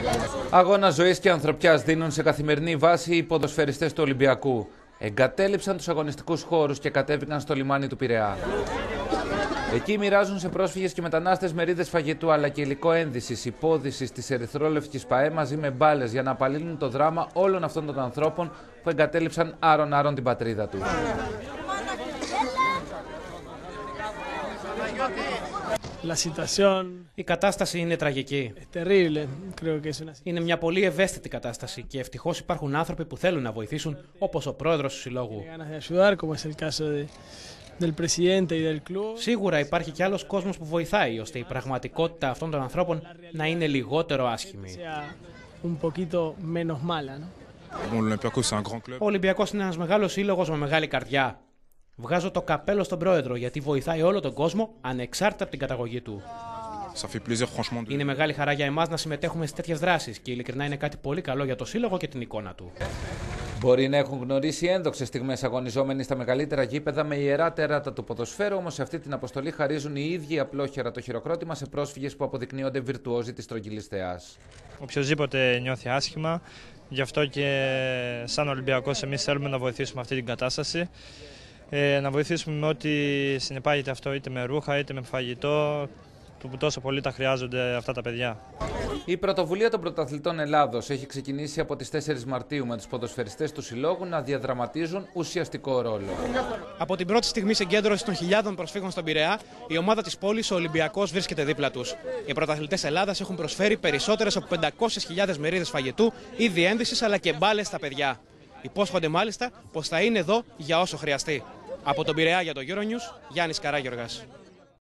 Αγώνα ζωής και ανθρωπιάς δίνουν σε καθημερινή βάση οι ποδοσφαιριστές του Ολυμπιακού. Εγκατέλειψαν τους αγωνιστικούς χώρους και κατέβηκαν στο λιμάνι του Πειραιά. Εκεί μοιράζουν σε πρόσφυγες και μετανάστες μερίδες φαγητού αλλά και υλικό ένδυσης, υπόδυσης της ερυθρόλευκης ΠΑΕ μαζί με μπάλες για να απαλύνουν το δράμα όλων αυτών των ανθρώπων που εγκατέλειψαν άρον-άρον την πατρίδα τους. Η κατάσταση είναι τραγική. Είναι μια πολύ ευαίσθητη κατάσταση και ευτυχώς υπάρχουν άνθρωποι που θέλουν να βοηθήσουν, όπως ο πρόεδρος του Συλλόγου. Σίγουρα υπάρχει και άλλος κόσμος που βοηθάει, ώστε η πραγματικότητα αυτών των ανθρώπων να είναι λιγότερο άσχημη. Ο Ολυμπιακός είναι ένας μεγάλος σύλλογος με μεγάλη καρδιά. Βγάζω το καπέλο στον πρόεδρο γιατί βοηθάει όλο τον κόσμο ανεξάρτητα από την καταγωγή του. Είναι μεγάλη χαρά για εμάς να συμμετέχουμε σε τέτοιες δράσεις και ειλικρινά είναι κάτι πολύ καλό για το σύλλογο και την εικόνα του. Μπορεί να έχουν γνωρίσει ένδοξες στιγμές αγωνιζόμενοι στα μεγαλύτερα γήπεδα με ιερά τεράτα του ποδοσφαίρου, όμως σε αυτή την αποστολή χαρίζουν οι ίδιοι απλόχερα το χειροκρότημα σε πρόσφυγες που αποδεικνύονται βιρτουόζοι της στρογγυλής θεάς. Οποιοςδήποτε νιώθει άσχημα, γι' αυτό και σαν Ολυμπιακός εμείς θέλουμε να βοηθήσουμε αυτή την κατάσταση. Να βοηθήσουμε με ό,τι συνεπάγεται αυτό, είτε με ρούχα είτε με φαγητό, που τόσο πολύ τα χρειάζονται αυτά τα παιδιά. Η πρωτοβουλία των πρωταθλητών Ελλάδος έχει ξεκινήσει από τις 4 Μαρτίου με τους ποδοσφαιριστές του Συλλόγου να διαδραματίζουν ουσιαστικό ρόλο. Από την πρώτη στιγμή συγκέντρωση των χιλιάδων προσφύγων στον Πειραιά, η ομάδα της πόλης, ο Ολυμπιακός, βρίσκεται δίπλα τους. Οι πρωταθλητές Ελλάδας έχουν προσφέρει περισσότερες από 500.000 μερίδες φαγητού, είδη ένδυσης αλλά και μπάλες στα παιδιά. Υπόσχονται μάλιστα πως θα είναι εδώ για όσο χρειαστεί. Από τον Πειραιά για το Euronews, Γιάννης Καράγιοργας.